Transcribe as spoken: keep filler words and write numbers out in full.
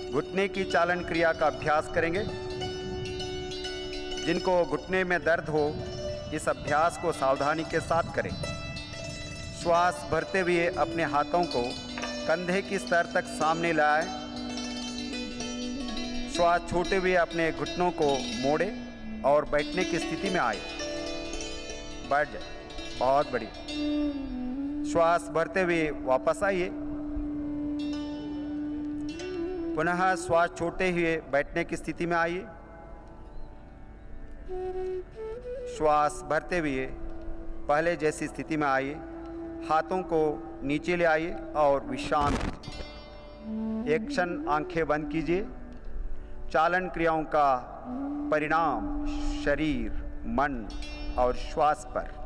घुटने की चालन क्रिया का अभ्यास करेंगे। जिनको घुटने में दर्द हो, इस अभ्यास को सावधानी के साथ करें। श्वास भरते हुए अपने हाथों को कंधे की स्तर तक सामने लाएं। श्वास छोड़ते हुए अपने घुटनों को मोड़े और बैठने की स्थिति में आए। बैठ जाए। बहुत बढ़िया। श्वास भरते हुए वापस आइए। पुनः श्वास छोड़ते हुए बैठने की स्थिति में आइए। श्वास भरते हुए पहले जैसी स्थिति में आइए। हाथों को नीचे ले आइए और विश्राम कीजिए। एक क्षण आंखें बंद कीजिए। चालन क्रियाओं का परिणाम शरीर, मन और श्वास पर